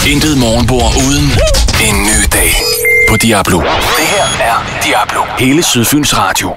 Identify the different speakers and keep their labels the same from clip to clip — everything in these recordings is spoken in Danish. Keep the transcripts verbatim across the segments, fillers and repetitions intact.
Speaker 1: Intet morgenbord uden en ny dag på Diablo. Det her er Diablo. Hele Sydfyns Radio.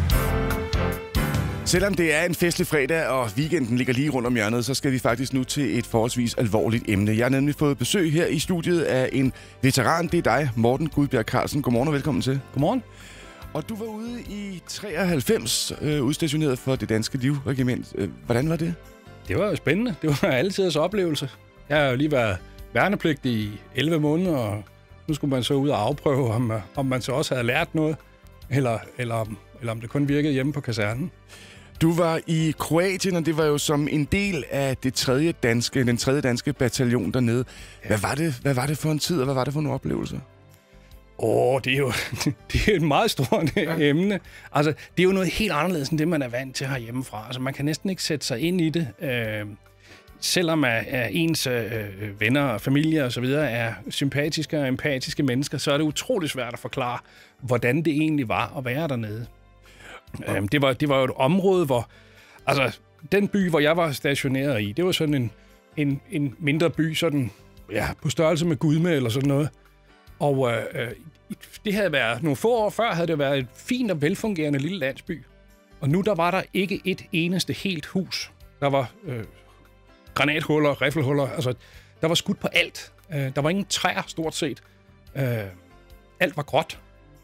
Speaker 2: Selvom det er en festlig fredag, og weekenden ligger lige rundt om hjørnet, så skal vi faktisk nu til et forholdsvis alvorligt emne. Jeg har nemlig fået besøg her i studiet af en veteran. Det er dig, Morten Gudbjerg Carlsen. Godmorgen og velkommen til.
Speaker 3: Godmorgen.
Speaker 2: Og du var ude i treoghalvfems, øh, udstationeret for det danske livregiment. Øh, hvordan var det?
Speaker 3: Det var jo spændende. Det var altidens oplevelse. Jeg har jo lige været værnepligtig i elleve måneder, og nu skulle man så ud og afprøve, om, om man så også havde lært noget, eller, eller, om, eller om det kun virkede hjemme på kasernen.
Speaker 2: Du var i Kroatien, og det var jo som en del af det tredje danske, den tredje danske bataljon dernede. Ja. Hvad var det, hvad var det for en tid, og hvad var det for en oplevelse?
Speaker 3: Åh, oh, det er jo det er et meget stort ja. emne. Altså, det er jo noget helt anderledes, end det, man er vant til herhjemmefra. Altså, man kan næsten ikke sætte sig ind i det. Øh, selvom er, er ens øh, venner og familie og så videre er sympatiske og empatiske mennesker, så er det utrolig svært at forklare, hvordan det egentlig var at være dernede. Ja. Øh, det, var, det var jo et område, hvor... Altså, den by, hvor jeg var stationeret i, det var sådan en, en, en mindre by, sådan, ja, på størrelse med Gudme eller sådan noget. Og øh, det havde været nogle få år før, havde det været et fint og velfungerende lille landsby. Og nu der var der ikke et eneste helt hus. Der var øh, granathuller, riffelhuller, altså der var skudt på alt. Øh, der var ingen træer stort set. Øh, alt var gråt.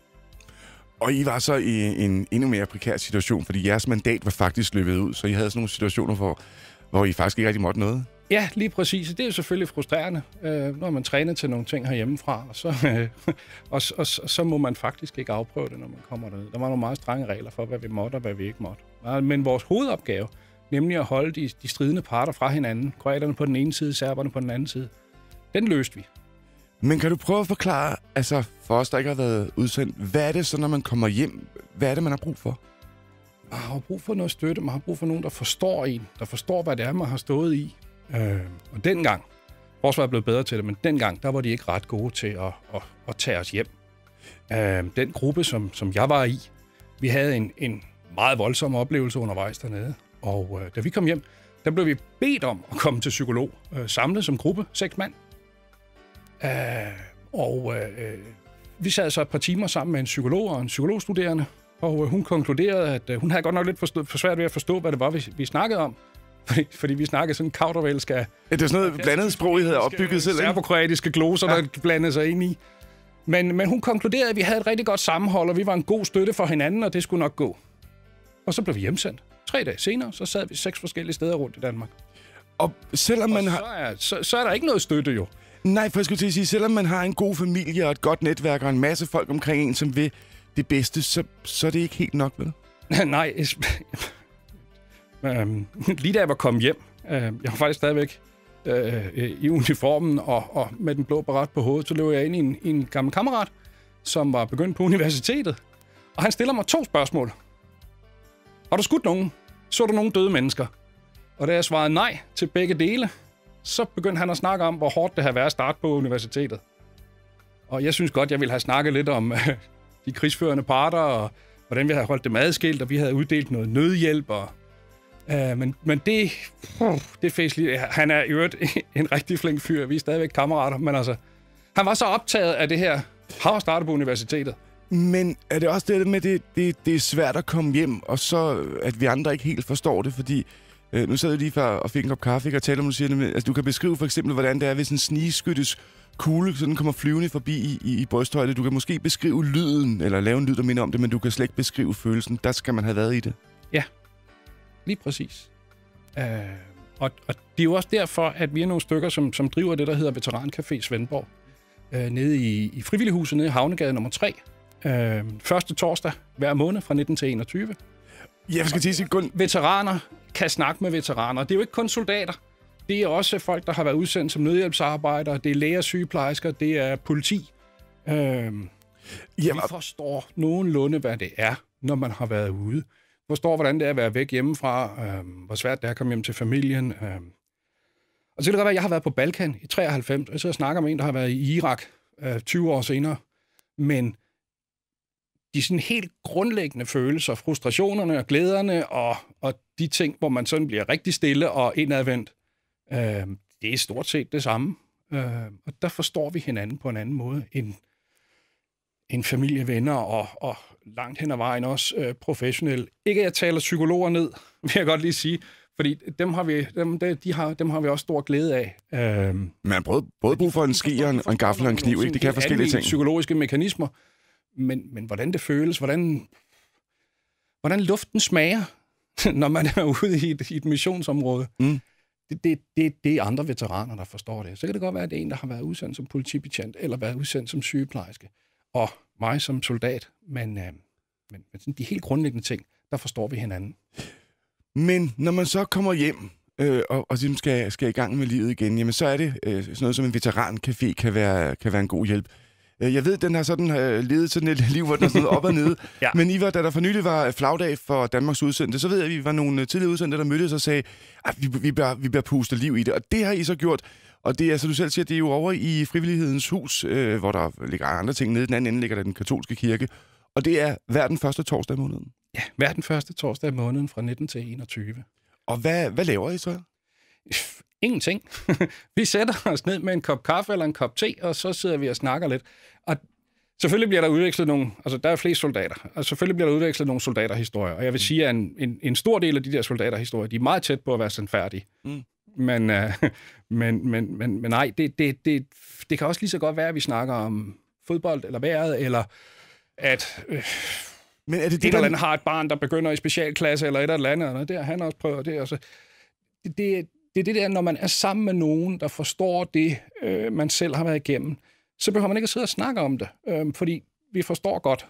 Speaker 2: Og I var så i en endnu mere prekær situation, fordi jeres mandat var faktisk løbet ud, så I havde sådan nogle situationer, hvor, hvor I faktisk ikke rigtig måtte noget.
Speaker 3: Ja, lige præcis. Det er jo selvfølgelig frustrerende, øh, når man træner til nogle ting herhjemmefra, og så, øh, og, og, og så må man faktisk ikke afprøve det, når man kommer derned. Der var nogle meget strenge regler for, hvad vi måtte og hvad vi ikke måtte. Men vores hovedopgave, nemlig at holde de, de stridende parter fra hinanden, kroaterne på den ene side, serberne på den anden side, den løste vi.
Speaker 2: Men kan du prøve at forklare, altså for os, der ikke har været udsendt, hvad er det så, når man kommer hjem? Hvad er det, man har brug for?
Speaker 3: Man har brug for noget støtte, man har brug for nogen, der forstår en, der forstår, hvad det er, man har stået i. Øh, og dengang, forsvaret er blevet bedre til det, men dengang, der var de ikke ret gode til at, at, at tage os hjem. Øh, den gruppe, som, som jeg var i, vi havde en, en meget voldsom oplevelse undervejs dernede. Og øh, da vi kom hjem, der blev vi bedt om at komme til psykolog, øh, samlet som gruppe, seks mand. Øh, og øh, vi sad så et par timer sammen med en psykolog og en psykologstuderende, og øh, hun konkluderede, at øh, hun havde godt nok lidt for, for svært ved at forstå, hvad det var, vi, vi snakkede om. Fordi, fordi vi snakkede sådan kaudervælsk af...
Speaker 2: Ja, det er sådan noget blandet sprog, I havde opbygget selv, ikke?
Speaker 3: Serbokroatiske gloser, ja. Der blandede sig ind i. Men, men hun konkluderede, at vi havde et rigtig godt sammenhold, og vi var en god støtte for hinanden, og det skulle nok gå. Og så blev vi hjemsendt. Tre dage senere, så sad vi seks forskellige steder rundt i Danmark.
Speaker 2: Og selvom man
Speaker 3: og
Speaker 2: har...
Speaker 3: Så er, så, så er der ikke noget støtte, jo.
Speaker 2: Nej, for jeg skulle til at sige, selvom man har en god familie og et godt netværk og en masse folk omkring en, som vil det bedste, så, så er det ikke helt nok, vel?
Speaker 3: Nej, Øhm, lige da jeg var kommet hjem, øh, jeg var faktisk stadigvæk øh, i uniformen og, og med den blå baret på hovedet, så løb jeg ind i en, i en gammel kammerat, som var begyndt på universitetet. Og han stiller mig to spørgsmål. Har du skudt nogen? Så du nogen døde mennesker? Og da jeg svarede nej til begge dele, så begyndte han at snakke om, hvor hårdt det havde været at starte på universitetet. Og jeg synes godt, jeg ville have snakket lidt om øh, de krigsførende parter, og hvordan vi havde holdt dem adskilt, og vi havde uddelt noget nødhjælp, og Uh, men, men det, uh, det fæs lige. Han er i øvrigt en rigtig flink fyr. Vi er stadigvæk kammerater, men altså, han var så optaget af det her. Han var startet på universitetet.
Speaker 2: Men er det også det med, det, det, det er svært at komme hjem, og så at vi andre ikke helt forstår det, fordi øh, nu sad jeg lige før og fik en kop kaffe, og talte om, du siger, altså, du kan beskrive for eksempel, hvordan det er, hvis en snigskyttes kugle sådan kommer flyvende forbi i, i, i brysthøjde. Du kan måske beskrive lyden, eller lave en lyd, der minder om det, men du kan slet ikke beskrive følelsen. Der skal man have været i det.
Speaker 3: Ja. Lige præcis. Øh, og, og det er jo også derfor, at vi er nogle stykker, som, som driver det, der hedder Veterancafé Svendborg, øh, nede i, i Frivillighuset, nede i Havnegade nummer tre. Øh, første torsdag hver måned fra nitten til enogtyve.
Speaker 2: Jeg skal til kun...
Speaker 3: Veteraner kan snakke med veteraner. Det er jo ikke kun soldater. Det er også folk, der har været udsendt som nødhjælpsarbejdere. Det er læger, sygeplejersker, det er politi. Øh, Jamen... Vi forstår nogenlunde, hvad det er, når man har været ude. Forstår, hvordan det er at være væk hjemmefra, øh, hvor svært det er at komme hjem til familien. Øh. Og så kan det godt være, at jeg har været på Balkan i treoghalvfems, og så snakker med en, der har været i Irak øh, tyve år senere. Men de sådan helt grundlæggende følelser, frustrationerne og glæderne, og, og de ting, hvor man sådan bliver rigtig stille og indadvendt, øh, det er stort set det samme. Øh, og der forstår vi hinanden på en anden måde end, end familie, venner og, og langt hen ad vejen også øh, professionelle. Ikke at jeg taler psykologer ned, vil jeg godt lige sige, fordi dem har vi, dem, de har, dem har vi også stor glæde af. Øh,
Speaker 2: Man både, både brug for en ski og en, en gaffel og en kniv, ikke? Det kan have forskellige ting.
Speaker 3: Psykologiske mekanismer, men, men hvordan det føles, hvordan, hvordan luften smager, når man er ude i et, i et missionsområde. Mm. Det, det, det, det er andre veteraner, der forstår det. Så kan det godt være, at det er en, der har været udsendt som politibetjent, eller været udsendt som sygeplejerske, og mig som soldat. Men, øh, men, men sådan de helt grundlæggende ting, der forstår vi hinanden.
Speaker 2: Men når man så kommer hjem øh, og, og skal, skal i gang med livet igen, jamen så er det øh, sådan noget som en veterancafé kan være, kan være en god hjælp. Jeg ved, den har sådan øh, levet sådan et liv, hvor den er sådan op og nede. Ja. Men I var, da der for nylig var flagdag for Danmarks udsendte, så ved jeg, at vi var nogle tidligere udsendte, der mødtes og sagde, at vi, vi, bør, vi bør puste liv i det. Og det har I så gjort. Og det er, så du selv siger, det er jo over i Frivillighedens Hus, øh, hvor der ligger andre ting nede. Den anden ende ligger der den katolske kirke. Og det er hver den første torsdag i måneden.
Speaker 3: Ja, hver den første torsdag i måneden fra nitten til enogtyve.
Speaker 2: Og hvad, hvad laver I så?
Speaker 3: Ingenting. Vi sætter os ned med en kop kaffe eller en kop te, og så sidder vi og snakker lidt. Og selvfølgelig bliver der udvekslet nogle, altså der er flest soldater, og selvfølgelig bliver der udvekslet nogle soldaterhistorier, og jeg vil sige, at en, en, en stor del af de der soldaterhistorier, de er meget tæt på at være sandfærdige. Mm. Men, uh, men, men, men, men nej, det, det, det, det kan også lige så godt være, at vi snakker om fodbold eller vejret, eller at øh, men er det det, et eller andet har et barn, der begynder i specialklasse, eller et eller andet, og det han også prøver det. Altså, det, det, det er det der, når man er sammen med nogen, der forstår det, øh, man selv har været igennem, så behøver man ikke at sidde og snakke om det, øh, fordi vi forstår godt.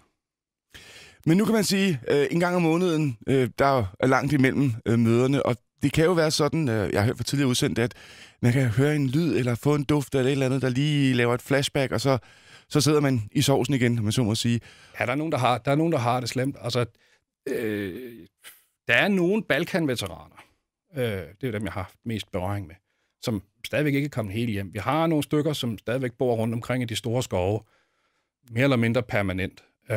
Speaker 2: Men nu kan man sige, øh, en gang om måneden, øh, der er langt imellem øh, møderne, og det kan jo være sådan, øh, jeg har hørt for tidligere udsendt, at man kan høre en lyd, eller få en duft, eller et eller andet, der lige laver et flashback, og så, så sidder man i sovsen igen, om man så må sige.
Speaker 3: Ja, der er nogen, der har, der er nogen, der har det slemt. Altså, øh, der er nogle Balkan-veteraner, øh, det er jo dem, jeg har haft mest berøring med, som stadigvæk ikke er kommet helt hjem. Vi har nogle stykker, som stadigvæk bor rundt omkring i de store skove, mere eller mindre permanent. Øh,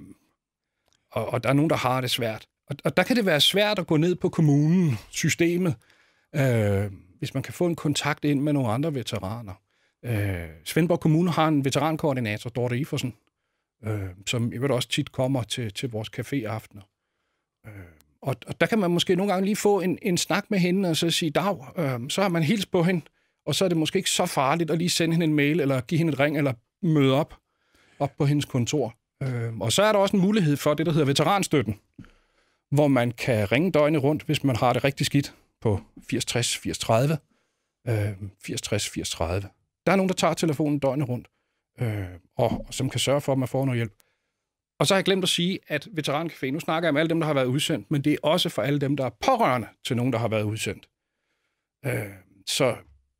Speaker 3: og, og der er nogen, der har det svært. Og, og der kan det være svært at gå ned på kommunen, systemet, øh, hvis man kan få en kontakt ind med nogle andre veteraner. Øh, Svendborg Kommune har en veterankoordinator, Dorte Iversen, øh, som i øvrigt også tit kommer til, til vores caféaftener. Øh, og, og der kan man måske nogle gange lige få en, en snak med hende, og så sige, dag, øh, så har man hilst på hende, og så er det måske ikke så farligt at lige sende hende en mail, eller give hende et ring, eller møde op, op på hendes kontor. Øh, og så er der også en mulighed for det, der hedder veteranstøtten, hvor man kan ringe døgnet rundt, hvis man har det rigtig skidt, på firs tres firs tredive. Øh, firs tres firs tredive. Der er nogen, der tager telefonen døgnet rundt, øh, og, og som kan sørge for, at man får noget hjælp. Og så har jeg glemt at sige, at Veterancafé, nu snakker jeg med alle dem, der har været udsendt, men det er også for alle dem, der er pårørende til nogen, der har været udsendt. Øh, så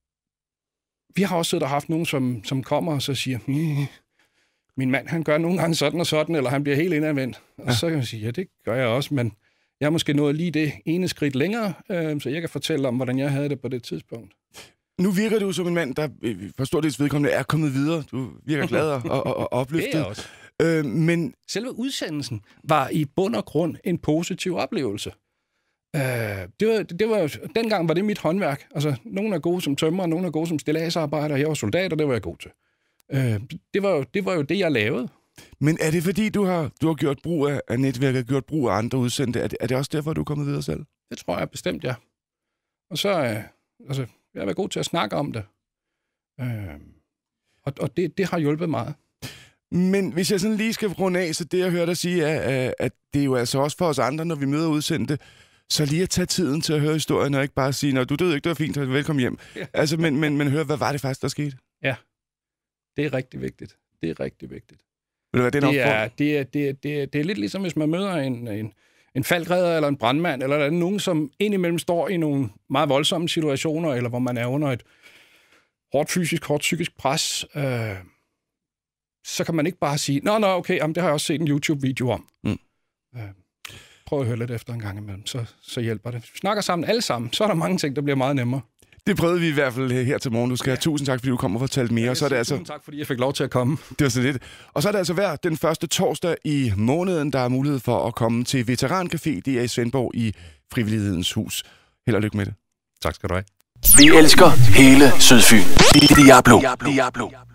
Speaker 3: vi har også siddet og haft nogen, som, som kommer og så siger, hm, min mand, han gør nogle gange sådan og sådan, eller han bliver helt indadvendt. Og ja. Så kan man sige, ja, det gør jeg også, men jeg har måske nået lige det ene skridt længere, øh, så jeg kan fortælle om, hvordan jeg havde det på det tidspunkt.
Speaker 2: Nu virker du som en mand, der for stor dels vedkommende er kommet videre. Du virker glad og, og, og opløftet.
Speaker 3: Det er også.
Speaker 2: Øh, men
Speaker 3: selve udsendelsen var i bund og grund en positiv oplevelse. Øh, det var, det var, dengang var det mit håndværk. Altså, nogle er gode som tømrer, nogle er gode som stilladsarbejder. Jeg var soldat, og det var jeg god til. Øh, det, var jo, det var jo det, jeg lavede.
Speaker 2: Men er det fordi, du har, du har gjort brug af, af netværket, gjort brug af andre udsendte? Er det, er det også derfor, du er kommet videre selv?
Speaker 3: Det tror jeg bestemt, ja. Og så, øh, altså, jeg har været god til at snakke om det. Øh, og og det, det har hjulpet meget.
Speaker 2: Men hvis jeg sådan lige skal runde af, så det jeg hører dig sige, er, at det er jo altså også for os andre, når vi møder udsendte, så lige at tage tiden til at høre historien, og ikke bare sige, når du døde ikke, det var fint, velkommen hjem. Ja. Altså, men, men, men høre, hvad var det faktisk, der skete? Ja,
Speaker 3: det er rigtig vigtigt. Det er rigtig vigtigt.
Speaker 2: Ved du hvad, det er,
Speaker 3: det er, det er, det er, det er, det er lidt ligesom, hvis man møder en, en, en falkredder eller en brandmand, eller, eller nogen, som indimellem står i nogle meget voldsomme situationer, eller hvor man er under et hårdt fysisk, hårdt psykisk pres, øh, så kan man ikke bare sige, nå, nå, okay, jamen, det har jeg også set en YouTube-video om. Mm. Øh, prøv at høre lidt efter en gang imellem, så, så hjælper det. Hvis vi snakker sammen alle sammen, så er der mange ting, der bliver meget nemmere. Det prøvede vi i hvert fald her til morgen. Du skal ja. have tusind tak, fordi du kom og fortalte mere. Ja, og så er det altså tusind tak, fordi jeg fik lov til at komme. Det var så lidt. Og så er det altså hver den første torsdag i måneden, der er mulighed for at komme til Veterancafé. Det er i Svendborg i Frivillighedens Hus. Held og lykke med det. Tak skal du have.
Speaker 1: Vi elsker hele Sydfyn. Diablo. Diablo.